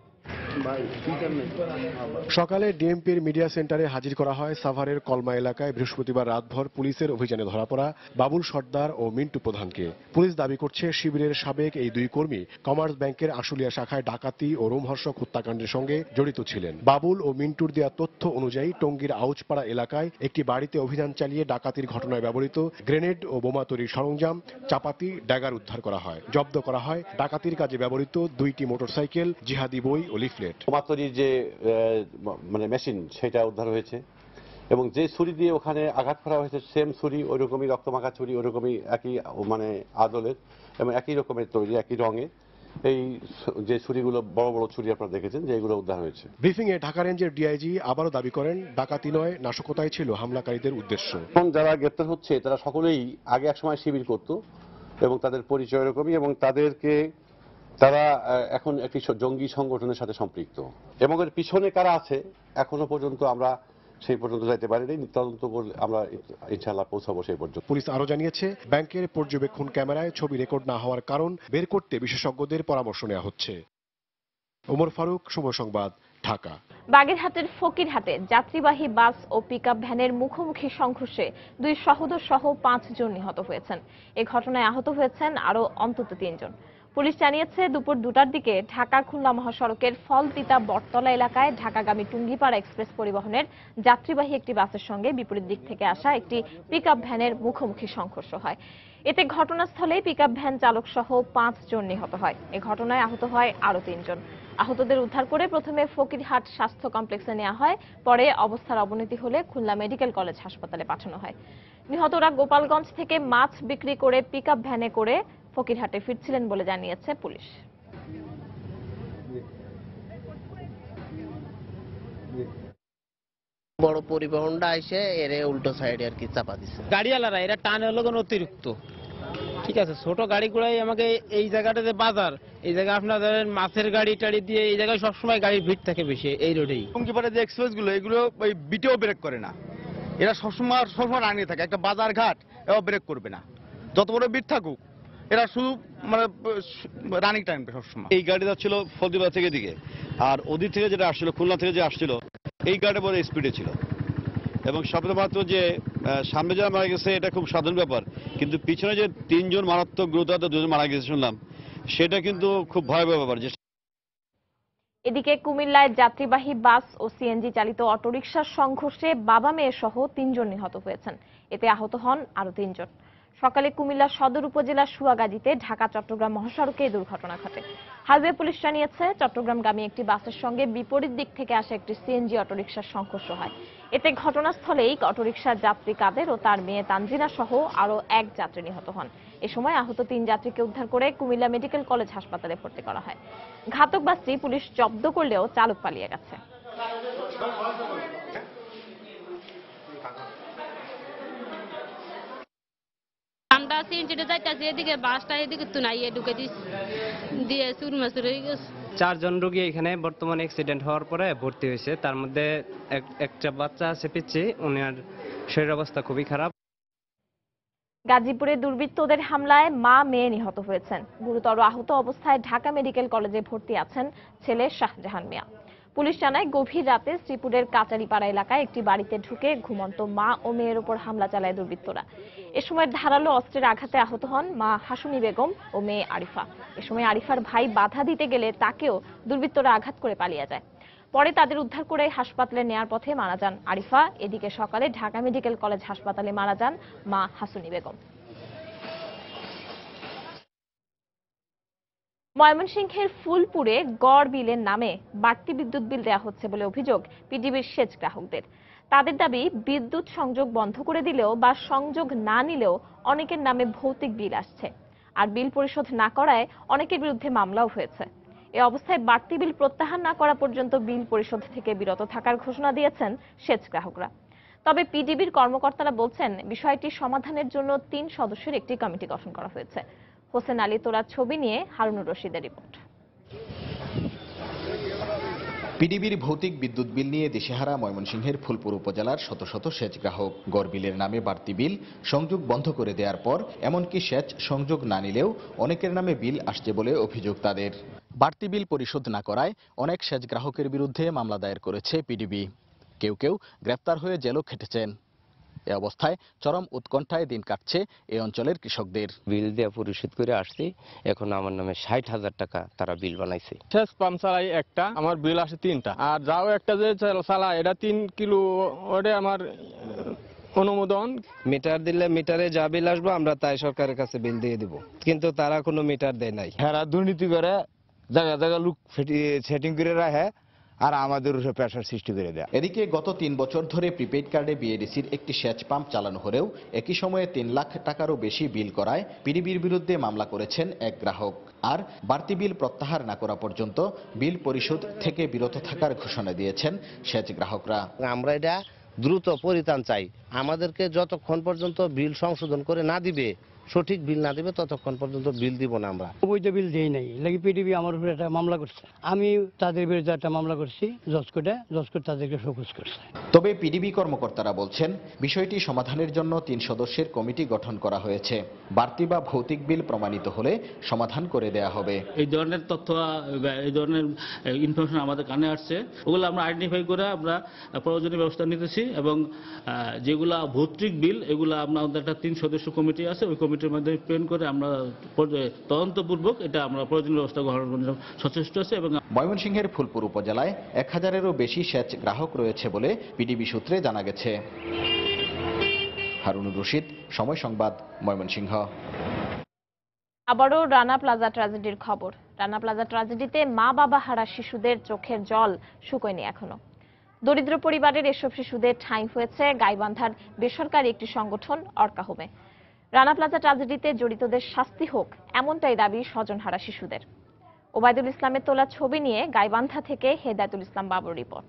S7: সকালে ডিএমপির মিডিয়া সেন্টারে হাজির করা হয় সাভারের কলমা এলাকায় বৃহস্পতিবার রাতভর পুলিশের অভিযানে ধরা পড়া বাবুল সর্দার ও মিন্টু প্রধানকে। পুলিশ দাবি করছে শিবিরের সাবেক এই 2 কর্মী কমার্স ব্যাংকের আশুলিয়া শাখায় ডাকাতি ও রোমহর্ষক হত্যাকাণ্ডের সঙ্গে জড়িত ছিলেন। বাবুল ও মিন্টুর দেওয়া তথ্য অনুযায়ী টঙ্গীর আউচপাড়া এলাকায় একটি বাড়িতে অভিযান চালিয়ে ডাকাতির ঘটনায় ব্যবহৃত গ্রেনেড ও বোমা তৈরির সরঞ্জাম, চাপাতি, ড্যাগার উদ্ধার করা হয়। জব্দ করা হয় ডাকাতির কাজে ব্যবহৃত 2টি মোটরসাইকেল, জিহাদি বই ও লিফলেট।
S8: বোমা তৈরির যে মেশিন সেটা উদ্ধার হয়েছে এবং যে ছুরি দিয়ে ওখানে আঘাত করা হয়েছে সেম ছুরি, ওইরকমই রক্তমাখা ছুরি, ওইরকমই একই আদলের এবং একই রকমের তৈরি, একই রঙের এই যে ছুরিগুলো বড় বড় ছুরি আপনারা দেখেছেন যে এগুলো উদ্ধার হয়েছে।
S7: ব্রিফিং এ ঢাকা রেঞ্জের ডিআইজি আবারও দাবি করেন, ডাকাতি নয় নাশকতাই ছিল হামলাকারীদের উদ্দেশ্য।
S8: যারা গ্রেপ্তার হচ্ছে তারা সকলেই আগে এক সময় শিবির করত এবং তাদের পরিচয় এরকমই এবং তারা এখন একটি জঙ্গি সংগঠনের সাথে সম্পৃক্ত এবং এর পিছনে কারা আছে এখনো পর্যন্ত আমরা সেই পর্যন্ত যাইতে পারিনি। তদন্ত করলে আমরা ইনশাআল্লাহ পৌঁছাবো সেই পর্যন্ত।
S7: পুলিশ আরো জানিয়েছে, ব্যাংকের পর্যবেক্ষণ ক্যামেরায় ছবি রেকর্ড না হওয়ার কারণ বের করতে বিশেষজ্ঞদের পরামর্শ নেওয়া হচ্ছে। ওমর ফারুক, সময় সংবাদ, ঢাকা।
S1: বাগেরহাটের ফকিরহাটে যাত্রীবাহী বাস ও পিকআপ ভ্যানের মুখোমুখি সংঘর্ষে 2 সহোদর সহ 5 জন নিহত হয়েছেন। এ ঘটনায় আহত হয়েছেন আরো অন্তত 3 জন। পুলিশ জানিয়েছে, দুপুর 2টার দিকে ঢাকা খুলনা মহাসড়কের ফলতিতা বটতলা এলাকায় ঢাকাগামী টুঙ্গিপাড়া এক্সপ্রেস পরিবহনের যাত্রীবাহী একটি বাসের সঙ্গে বিপরীত দিক থেকে আসা একটি পিকআপ ভ্যানের মুখোমুখি সংঘর্ষ হয়। এতে ঘটনাস্থলেই পিকআপ ভ্যান চালক সহ 5 জন নিহত হয়। এ ঘটনায় আহত হয় আরো 3 জন। আহতদের উদ্ধার করে প্রথমে ফকিরহাট স্বাস্থ্য কমপ্লেক্সে নেওয়া হয়, পরে অবস্থার অবনতি হলে খুলনা মেডিকেল কলেজ হাসপাতালে পাঠানো হয়। নিহতরা গোপালগঞ্জ থেকে মাছ বিক্রি করে পিকআপ ভ্যানে করে ফকিরহাটে ফিরছিলেন বলে জানিয়েছে পুলিশ।
S9: বড় পরিবহনটা এসে এর উল্টো সাইডে আর কি চাপা দিচ্ছে।
S10: গাড়িওয়ালারা এরা টানে হলো অতিরিক্ত, ঠিক আছে। ছোট গাড়িগুলাই আমাকে এই জায়গাটাতে বাজার, এই জায়গায় আপনাদের মাছের গাড়ি টাড়ি দিয়ে এই জায়গায় সবসময় গাড়ির ভিড় থাকে বেশি এই রোডেই।
S16: টঙ্গিপাড়া যে এক্সপ্রেস গুলো এগুলো ওই বিটেও ব্রেক করে না, এরা সবসময় রানিয়ে থাকে। একটা বাজার ঘাট এও ব্রেক করবে না, যত বড় ভিড় থাকুক এরা শুধু রানিং টাইম সবসময়।
S8: এই গাড়ি যাচ্ছিল ফলদিবাড়ি থেকে দিকে, আর ওদিক থেকে যেটা আসছিল খুলনা থেকে যে আসছিল এই গাড়ি বড় স্পিডে ছিল এবং সবচেয়ে মাত্র যে সামনে যারা মারা গেছে এটা খুব সাধারণ ব্যাপার, কিন্তু পিছনে যে 3 জন মারাত্মক গুরুতর 2 জন মারা গেছে শুনলাম, সেটা কিন্তু খুব ভয়াবহ ব্যাপার।
S1: এদিকে কুমিল্লায় যাত্রীবাহী বাস ও সিএনজি চালিত অটোরিকশার সংঘর্ষে বাবা মেয়ে সহ 3 জন নিহত হয়েছেন। এতে আহত হন আরো 3 জন। সকালে কুমিল্লা সদর উপজেলার সুয়াগাজীতে ঢাকা চট্টগ্রাম মহাসড়কে এই দুর্ঘটনা ঘটে। হাইওয়ে পুলিশ জানিয়েছে, চট্টগ্রামগামী একটি বাসের সঙ্গে বিপরীত দিক থেকে আসা একটি সিএনজি অটোরিকশার সংঘর্ষ হয়। এতে ঘটনাস্থলেই অটোরিকশার যাত্রী কাদের ও তার মেয়ে তানজিনা সহ আরো 1 যাত্রী নিহত হন। এ সময় আহত 3 যাত্রীকে উদ্ধার করে কুমিল্লা মেডিকেল কলেজ হাসপাতালে ভর্তি করা হয়। ঘাতক বাসটি পুলিশ জব্দ করলেও চালক পালিয়ে গেছে।
S5: আমরা সিএনজিতে যাইতেছি, এদিকে বাসটা এদিকে তুনাইয়ে ঢুকে দিয়ে চুরমাচুর হয়ে গেছে।
S2: 4 জন রোগী এখানে বর্তমানে অ্যাক্সিডেন্ট হওয়ার পরে ভর্তি হয়েছে। তার মধ্যে একটা বাচ্চা আছে পিচ্ছি, ওনার শরীর অবস্থা খুবই খারাপ।
S1: গাজীপুরে দুর্বৃত্তদের হামলায় মা মেয়ে নিহত হয়েছেন। গুরুতর আহত অবস্থায় ঢাকা মেডিকেল কলেজে ভর্তি আছেন ছেলে শাহজাহান মিয়া। পুলিশ জানায়, গভীর রাতে শ্রীপুরের কাচারিপাড়া এলাকায় একটি বাড়িতে ঢুকে ঘুমন্ত মা ও মেয়ের উপর হামলা চালায় দুর্বৃত্তরা। এ সময় ধারালো অস্ত্রের আঘাতে আহত হন মা হাসুমি বেগম ও মেয়ে আরিফা। এ সময় আরিফার ভাই বাধা দিতে গেলে তাকেও দুর্বৃত্তরা আঘাত করে পালিয়ে যায়। পরে তাদের উদ্ধার করে হাসপাতালে নেয়ার পথে মারা যান আরিফা। এদিকে সকালে ঢাকা মেডিকেল কলেজ হাসপাতালে মারা যান মা হাসুনি বেগম। ময়মনসিংহের ফুলপুরে গড় বিলের নামে বাড়তি বিদ্যুৎ বিল দেওয়া হচ্ছে বলে অভিযোগ পিডিবির সেচ গ্রাহকদের। তাদের দাবি, বিদ্যুৎ সংযোগ বন্ধ করে দিলেও বা সংযোগ না নিলেও অনেকের নামে ভৌতিক বিল আসছে, আর বিল পরিশোধ না করায় অনেকের বিরুদ্ধে মামলাও হয়েছে। এ অবস্থায় বাড়তি বিল প্রত্যাহার না করা পর্যন্ত বিল পরিশোধ থেকে বিরত থাকার ঘোষণা দিয়েছেন সেচ গ্রাহকরা। তবে পিডিবির কর্মকর্তারা বলছেন, বিষয়টি সমাধানের জন্য 3 সদস্যের একটি কমিটি গঠন করা হয়েছে। হোসেন আলী তোলার ছবি নিয়ে হারুনুর রশিদের রিপোর্ট।
S11: পিডিবির ভৌতিক বিদ্যুৎ বিল নিয়ে দিশেহারা ময়মনসিংহের ফুলপুর উপজেলার শত শত সেচ গ্রাহক। গড় বিলের নামে বাড়তি বিল, সংযোগ বন্ধ করে দেওয়ার পর এমনকি সেচ সংযোগ না নিলেও অনেকের নামে বিল আসছে বলে অভিযোগ তাদের। বাড়তি বিল পরিশোধ না করায় অনেক সেচ গ্রাহকের বিরুদ্ধে মামলা দায়ের করেছে পিডিবি। কেউ কেউ গ্রেফতার হয়ে জেলও খেটেছেন। এ অবস্থায় চরম উৎকণ্ঠায় দিন কাটছে এই অঞ্চলের কৃষকদের।
S12: বিল দিয়ে পরিশোধ করে আসছি, এখন আমার নামে 60,000 টাকা তারা বিল বানাইছে।
S10: সেচ পাম্প চালাই একটা, আমার বিল আসে 3টা, আর যাও একটা যে চালাই এটা 3 কিলো, ওটা আমার অনুমোদন।
S13: মিটার দিলে মিটারে যা বিল আসবো আমরা তাই সরকারের কাছে বিল দিয়ে দিব, কিন্তু তারা কোনো মিটার দেয় নাই।
S14: হ্যাঁ, দুর্নীতি করে জায়গা জায়গা লোক সেটিং করে রাখে আর আমাদের উপরে প্রেসার সৃষ্টি করে দেয়।
S11: এদিকে গত 3 বছর ধরে প্রিপেইড কার্ডে বিএডিসির একটি সেচ পাম্প চালানো হলেও একই সময়ে 3 লাখ টাকারও বেশি বিল করায় পিডিবির বিরুদ্ধে মামলা করেছেন এক গ্রাহক। আর বাড়তি বিল প্রত্যাহার না করা পর্যন্ত বিল পরিশোধ থেকে বিরত থাকার ঘোষণা দিয়েছেন সেচ গ্রাহকরা।
S9: আমরা এটা দ্রুত পরিত্রাণ চাই। আমাদেরকে যতক্ষণ পর্যন্ত বিল সংশোধন করে না দিবে, সঠিক বিল না দিবে, ততক্ষণ পর্যন্ত বিল দিব না আমরা।
S24: অবৈধ বিল দেই নাই লাগি পিডিবি আমার উপরে একটা মামলা করছে, আমি তাদের বিরুদ্ধে একটা মামলা করছি, জজ কোর্ট তাদেরকে শোকজ করছে।
S11: তবে পিডিবি কর্মকর্তারা বলছেন, বিষয়টি সমাধানের জন্য 3 সদস্যের কমিটি গঠন করা হয়েছে। বাড়তি বা ভৌতিক বিল প্রমাণিত হলে সমাধান করে দেয়া হবে।
S15: এই ধরনের তথ্য, এই ধরনের ইনফরমেশন আমাদের কানে আসছে, ওগুলো আমরা আইডেন্টিফাই করে আমরা প্রয়োজনীয় ব্যবস্থা নিতেছি, এবং যেগুলা ভৌতিক বিল এগুলো আমাদের একটা 3 সদস্য কমিটি আছে, ওই কমিটির মধ্যে প্রেরণ করে আমরা তদন্তপূর্বক এটা আমরা প্রয়োজনীয় ব্যবস্থা গ্রহণ করতে সচেষ্ট আছে। এবং
S11: ময়মনসিংহের ফুলপুর উপজেলায় 1000-এরও বেশি সেচ গ্রাহক রয়েছে বলে পিডিবি সূত্রে জানা গেছে। হারুনুর রশিদ, সময় সংবাদ, ময়মনসিংহ।
S1: আবারও রানা প্লাজা ট্র্যাজেডির খবর। রানা প্লাজা ট্র্যাজেডিতে মা বাবা হারা শিশুদের চোখের জল শুকোয়নি এখনো। দরিদ্র পরিবারের এসব শিশুদের ঠাঁই হয়েছে গাইবান্ধার বেসরকারি একটি সংগঠন অর্কা হোমে। রানা প্লাজা ট্র্যাজেডিতে জড়িতদের শাস্তি হোক, এমনটাই দাবি স্বজনহারা শিশুদের। ওবায়দুল ইসলামের তোলা ছবি নিয়ে গাইবান্ধা থেকে হেদায়েতুল ইসলাম বাবুর রিপোর্ট।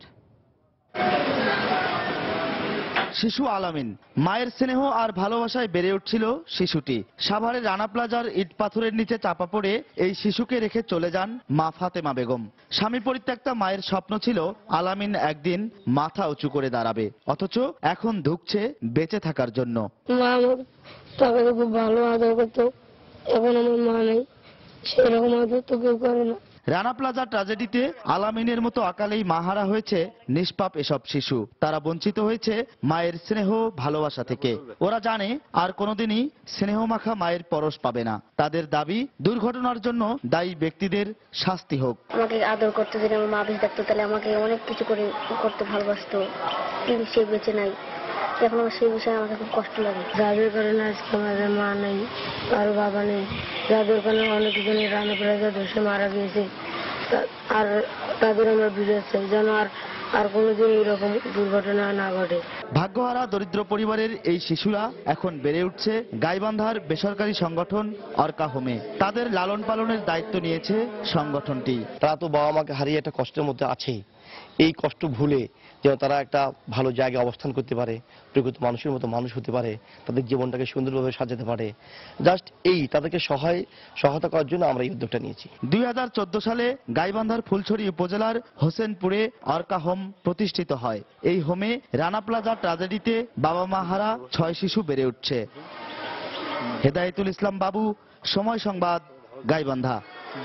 S26: শিশু আলামিন, মায়ের স্নেহ আর ভালোবাসায় বেড়ে উঠছিল শিশুটি। সাভারের রানা প্লাজার ইট পাথরের নিচে চাপা পড়ে এই শিশুকে রেখে চলে যান মা ফাতেমা বেগম। স্বামী পরিত্যক্তা মায়ের স্বপ্ন ছিল আলামিন একদিন মাথা উঁচু করে দাঁড়াবে, অথচ এখন ধুঁকছে বেঁচে থাকার জন্য।
S5: মা আমার তাকে খুব ভালো আদর করতো, এখন আমার মা নেই, সেরকম আদর তো কেউ করে না।
S26: রানা প্লাজা ট্র্যাজেডিতে আলামিনের মতো আকালেই মাহারা হয়েছে নিষ্পাপ এসব শিশু। তারা বঞ্চিত হয়েছে মায়ের স্নেহ ভালোবাসা থেকে। ওরা জানে আর কোনোদিনই স্নেহমাখা মায়ের পরশ পাবে না। তাদের দাবি, দুর্ঘটনার জন্য দায়ী ব্যক্তিদের শাস্তি হোক।
S5: আমাকে আদর করতে যদি আমার মা বেঁচে থাকতো, তাহলে আমাকে অনেক কিছু করতে ভালোবাসতো, কিন্তু সে বেঁচে নাই। এখন আমার সেই বিষয়ে আমাকে খুব কষ্ট লাগে। যাদের কারণে আজকে আমাদের মা নেই, আর বাবা নেই, যাদের কারণে অনেকজনের রানা প্লাজা ধসে মারা গিয়েছে, আর তাদের আমরা বুঝাচ্ছি যেন আর কোনোদিন এরকম দুর্ঘটনা না ঘটে।
S26: ভাগ্যহারা দরিদ্র পরিবারের এই শিশুরা এখন বেড়ে উঠছে গাইবান্ধার বেসরকারি সংগঠন অর্কা হোমে। তাদের লালন পালনের দায়িত্ব নিয়েছে সংগঠনটি।
S13: তারা তো বাবা মাকে হারিয়ে একটা কষ্টের মধ্যে আছেই,
S4: এই কষ্ট ভুলে যেন তারা একটা ভালো জায়গায় অবস্থান করতে পারে, প্রকৃত মানুষের মতো মানুষ হতে পারে, তাদের জীবনটাকে সুন্দরভাবে সাজাতে পারে, জাস্ট এই তাদেরকে সহায়তা করার জন্য আমরা এই উদ্যোগটা নিয়েছি।
S6: 2014 সালে গাইবান্ধার ফুলছড়ি উপজেলার হোসেনপুরে অর্কা হোম প্রতিষ্ঠিত হয়। এই হোমে রানা প্লাজা ট্র্যাজেডিতে বাবা মা হারা 6 শিশু বেড়ে উঠছে। হেদায়েতুল ইসলাম বাবু, সময় সংবাদ, গাইবান্ধা।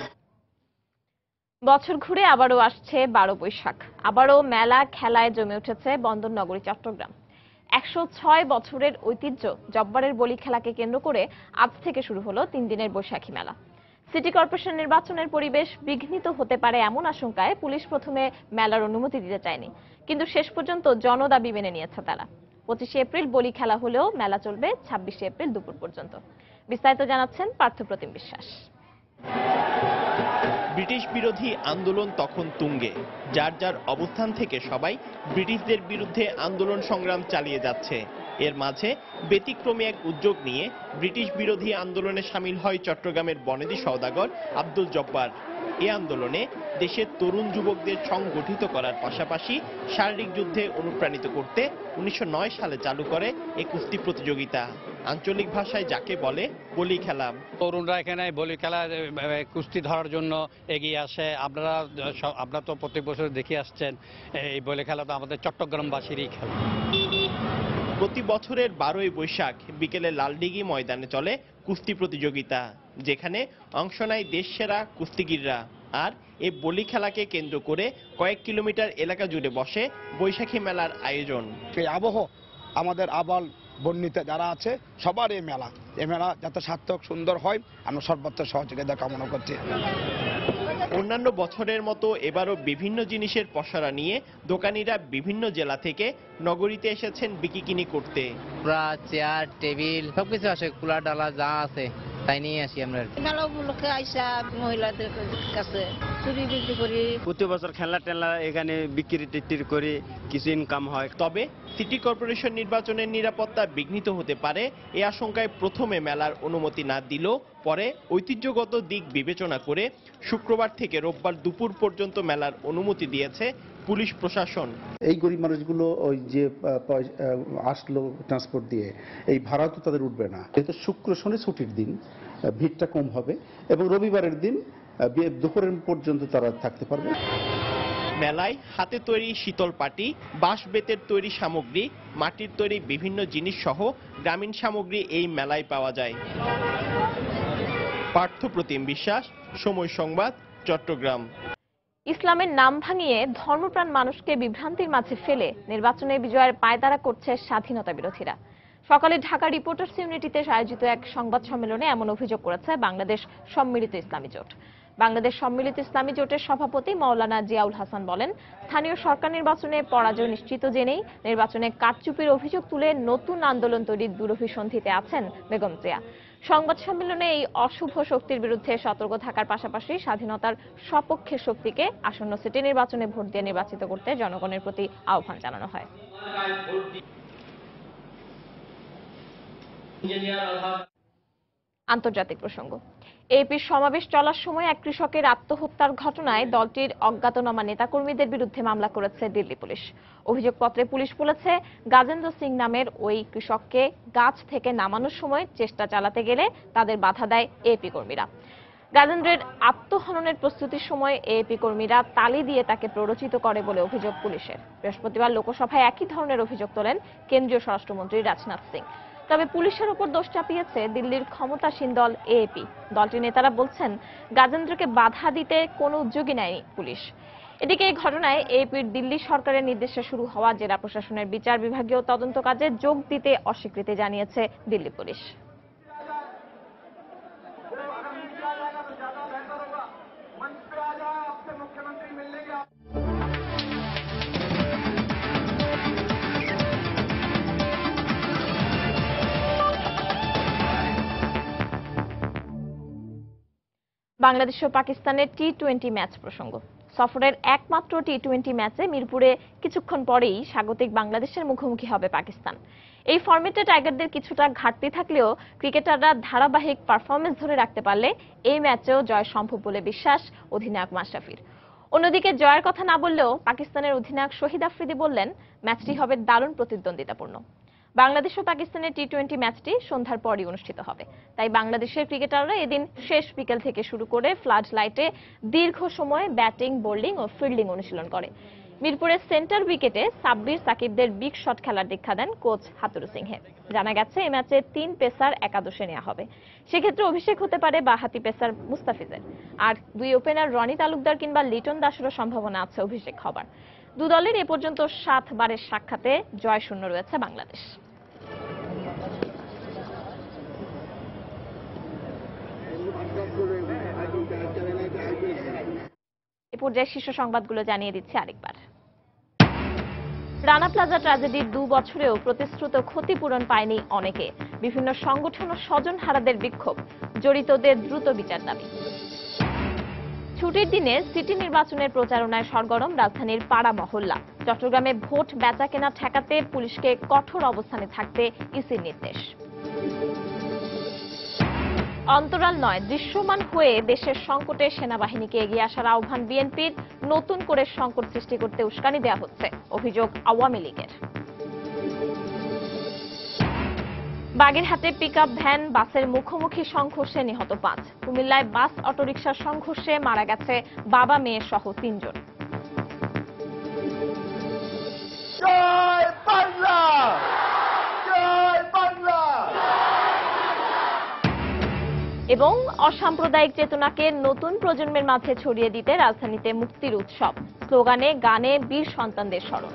S1: বছর ঘুরে আবারও আসছে 12 বৈশাখ, আবারও মেলা খেলায় জমে উঠেছে বন্দরনগরী চট্টগ্রাম। 106 বছরের ঐতিহ্য জব্বারের বলি খেলাকে কেন্দ্র করে আজ থেকে শুরু হলো 3 দিনের বৈশাখী মেলা। সিটি কর্পোরেশন নির্বাচনের পরিবেশ বিঘ্নিত হতে পারে এমন আশঙ্কায় পুলিশ প্রথমে মেলার অনুমতি দিতে চায়নি, কিন্তু শেষ পর্যন্ত জনদাবি মেনে নিয়েছে তারা। 25 এপ্রিল বলি খেলা হলেও মেলা চলবে 26 এপ্রিল দুপুর পর্যন্ত। বিস্তারিত জানাচ্ছেন পার্থপ্রতিম বিশ্বাস।
S17: ব্রিটিশ বিরোধী আন্দোলন তখন তুঙ্গে, যার যার অবস্থান থেকে সবাই ব্রিটিশদের বিরুদ্ধে আন্দোলন সংগ্রাম চালিয়ে যাচ্ছে। এর মাঝে ব্যতিক্রমী এক উদ্যোগ নিয়ে ব্রিটিশ বিরোধী আন্দোলনে সামিল হয় চট্টগ্রামের বনেদি সওদাগর আব্দুল জব্বার। এই আন্দোলনে দেশের তরুণ যুবকদের সংগঠিত করার পাশাপাশি শারীরিক যুদ্ধে অনুপ্রাণিত করতে 1909 সালে চালু করে এই কুস্তি প্রতিযোগিতা, আঞ্চলিক ভাষায় যাকে বলে বলি খেলা।
S18: তরুণরা এখানে বলি খেলা কুস্তি ধরার জন্য এগিয়ে আসে। আপনারা তো প্রত্যেক বছর দেখে আসছেন, এই বলি খেলা তো আমাদের চট্টগ্রামবাসীরই খেলা।
S17: প্রতি বছরের 12ই বৈশাখ বিকেলে লালদিঘি ময়দানে চলে কুস্তি প্রতিযোগিতা, যেখানে অংশ নেয় দেশসেরা কুস্তিগিররা। আর এই বলি খেলাকে কেন্দ্র করে কয়েক কিলোমিটার এলাকা জুড়ে বসে বৈশাখী মেলার আয়োজন।
S19: সেই আবহ আমাদের আবাল বর্ণিতে যারা আছে সবার এই মেলা যাতে সার্থক সুন্দর হয়, আমরা সর্বোচ্চ সহযোগিতা কামনা করছি।
S17: অন্যান্য বছরের মতো এবারও বিভিন্ন জিনিসের পসরা নিয়ে দোকানিরা বিভিন্ন জেলা থেকে নগরীতে এসেছেন বিক্রি করতে।
S20: চেয়ার, টেবিল সবকিছু আছে, কুলার ডালা যা আছে তাই নিয়ে আসি আমরা।
S5: মেলা উপলক্ষে আইসা মহিলাদের কাছে চুরি বিক্রি করি।
S2: প্রতি বছর খেলা টেলা এখানে বিক্রি করি, কিছু ইনকাম হয়।
S17: তবে সিটি কর্পোরেশন নির্বাচনের নিরাপত্তা বিঘ্নিত হতে পারে এই আশঙ্কায় প্রথমে মেলার অনুমতি না দিলেও পরে ঐতিহ্যগত দিক বিবেচনা করে শুক্রবার থেকে রোববার দুপুর পর্যন্ত মেলার অনুমতি দিয়েছে পুলিশ প্রশাসন।
S22: এই গরিব মানুষগুলো ওই যে আসলো ট্রান্সপোর্ট দিয়ে, এই ভাড়া তো তাদের উঠবে না। যেহেতু শুক্র শনি ছুটির দিন, ভিড়টা কম হবে এবং রবিবারের দিন দুপুরের পর্যন্ত তারা থাকতে পারবে।
S17: মেলায় হাতে তৈরি শীতল পাটি, বাঁশ বেতের তৈরি সামগ্রী, মাটির তৈরি বিভিন্ন জিনিস সহ গ্রামীণ সামগ্রী এই মেলায় পাওয়া যায়। পার্থপ্রতিম বিশ্বাস, সময় সংবাদ, চট্টগ্রাম।
S1: ইসলামের নাম ভাঙিয়ে ধর্মপ্রাণ মানুষকে বিভ্রান্তির মাঝে ফেলে নির্বাচনে বিজয়ের পায়তারা করছে স্বাধীনতা বিরোধীরা। সকালে ঢাকা রিপোর্টার্স ইউনিটিতে আয়োজিত এক সংবাদ সম্মেলনে এমন অভিযোগ করেছে বাংলাদেশ সম্মিলিত ইসলামী জোট। বাংলাদেশ সম্মিলিত ইসলামী জোটের সভাপতি মাওলানা জিয়াউল হাসান বলেন, স্থানীয় সরকার নির্বাচনে পরাজয় নিশ্চিত জেনেই নির্বাচনে কারচুপির অভিযোগ তুলে নতুন আন্দোলন তৈরির দুরভিসন্ধিতে আছেন বেগম জিয়া। সংবাদ সম্মেলনে এই অশুভ শক্তির বিরুদ্ধে সতর্ক থাকার পাশাপাশি স্বাধীনতার সপক্ষের শক্তিকে আসন্ন সিটি নির্বাচনে ভোট দিয়ে নির্বাচিত করতে জনগণের প্রতি আহ্বান জানানো হয়। আন্তর্জাতিক প্রসঙ্গ। এপির সমাবেশ চলার সময় এক কৃষকের আত্মহত্যার ঘটনায় দলটির অজ্ঞাতনামা নেতাকর্মীদের বিরুদ্ধে মামলা করেছে দিল্লি পুলিশ। অভিযোগপত্রে পুলিশ বলেছে, গাজেন্দ্র সিং নামের ওই কৃষককে গাছ থেকে নামানোর সময় চেষ্টা চালাতে গেলে তাদের বাধা দেয় এপি কর্মীরা। গাজেন্দ্রের আত্মহননের প্রস্তুতির সময় এপি কর্মীরা তালি দিয়ে তাকে প্ররোচিত করে বলে অভিযোগ পুলিশের। বৃহস্পতিবার লোকসভায় একই ধরনের অভিযোগ তোলেন কেন্দ্রীয় স্বরাষ্ট্রমন্ত্রী রাজনাথ সিং। তবে পুলিশের উপর দোষ চাপিয়েছে দিল্লির ক্ষমতাসীন দল এএপি। দলটির নেতারা বলছেন, গাজেন্দ্রকে বাধা দিতে কোনো উদ্যোগই নেয়নি পুলিশ। এদিকে এই ঘটনায় এএপির দিল্লি সরকারের নির্দেশে শুরু হওয়া জেলা প্রশাসনের বিচার বিভাগীয় তদন্ত কাজে যোগ দিতে অস্বীকৃতি জানিয়েছে দিল্লি পুলিশ। বাংলাদেশ ও পাকিস্তানের টি-20 ম্যাচ প্রসঙ্গ। সফরের একমাত্র টি-20 ম্যাচে মিরপুরে কিছুক্ষণ পরেই স্বাগতিক বাংলাদেশের মুখোমুখি হবে পাকিস্তান। এই ফরম্যাটে টাইগারদের কিছুটা ঘাটতি থাকলেও ক্রিকেটাররা ধারাবাহিক পারফরমেন্স ধরে রাখতে পারলে এই ম্যাচেও জয় সম্ভব বলে বিশ্বাস অধিনায়ক মাশরাফির। অন্যদিকে জয়ের কথা না বললেও পাকিস্তানের অধিনায়ক শহীদ আফ্রিদি বললেন ম্যাচটি হবে দারুণ প্রতিদ্বন্দ্বিতাপূর্ণ। বাংলাদেশ ও পাকিস্তানের টি-20 ম্যাচটি সন্ধ্যার পরই অনুষ্ঠিত হবে। তাই বাংলাদেশের ক্রিকেটাররা এদিন শেষ বিকেল থেকে শুরু করে ফ্লাড লাইটে দীর্ঘ সময় ব্যাটিং, বোলিং ও ফিল্ডিং অনুশীলন করে। মিরপুরের সেন্টার উইকেটে সাব্বির সাকিবদের বিগ শট খেলার দীক্ষা দেন কোচ হাতুরু সিংহে। জানা গেছে এই ম্যাচে 3 পেসার একাদশে নেওয়া হবে। সেক্ষেত্রে অভিষেক হতে পারে বাঁহাতি পেসার মুস্তাফিজের, আর 2 ওপেনার রনি তালুকদার কিংবা লিটন দাসেরও সম্ভাবনা আছে অভিষেক হবার। দু দলের এ পর্যন্ত 7 বারের সাক্ষাতে জয় শূন্য রয়েছে বাংলাদেশ। এ পর্যায়ে শীর্ষ সংবাদগুলো জানিয়ে দিচ্ছি আরেকবার। রানা প্লাজা ট্র্যাজেডির 2 বছরেও প্রতিশ্রুত ক্ষতিপূরণ পায়নি অনেকে। বিভিন্ন সংগঠন ও স্বজনহারাদের বিক্ষোভ, জড়িতদের দ্রুত বিচার দাবি। ছুটির দিনে সিটি নির্বাচনের প্রচারণায় সরগরম রাজধানীর পাড়া মহল্লা। চট্টগ্রামে ভোট বেচাকেনা ঠেকাতে পুলিশকে কঠোর অবস্থানে থাকতে ইসির নির্দেশ। অন্তরাল নয়, দৃশ্যমান হয়ে দেশের সংকটে সেনাবাহিনীকে এগিয়ে আসার আহ্বান বিএনপির। নতুন করে সংকট সৃষ্টি করতে উস্কানি দেওয়া হচ্ছে, অভিযোগ আওয়ামী লীগের। বাগেরহাটে পিকআপ ভ্যান বাসের মুখোমুখি সংঘর্ষে নিহত 5। কুমিল্লায় বাস অটোরিকশার সংঘর্ষে মারা গেছে বাবা মেয়ে সহ 3 জন।
S3: জয় বাংলা, জয় বাংলা।
S1: এবং অসাম্প্রদায়িক চেতনাকে নতুন প্রজন্মের মাঝে ছড়িয়ে দিতে রাজধানীতে মুক্তির উৎসব, স্লোগানে গানে বীর সন্তানদের স্মরণ।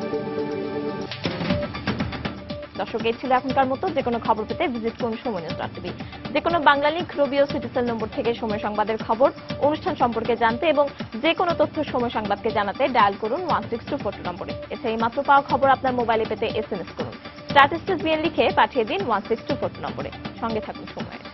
S1: দর্শক, এই ছিল এখনকার মতো। যে কোনো খবর পেতে ভিজিট করুন সময় নিউজ টিভি। যে কোনো বাংলা লিংক, রবিও সিটিসেল নম্বর থেকে সময় সংবাদের খবর, অনুষ্ঠান সম্পর্কে জানতে এবং যে কোনো তথ্য সময় সংবাদকে জানাতে ডায়াল করুন 16242 নম্বরে। এছাড়া মাত্র পাওয়া খবর আপনার মোবাইলে পেতে SMS করুন স্ট্যাটিস্টিক্স বিএন লিখে পাঠিয়ে দিন 16242 নম্বরে। সঙ্গে থাকুন সময়।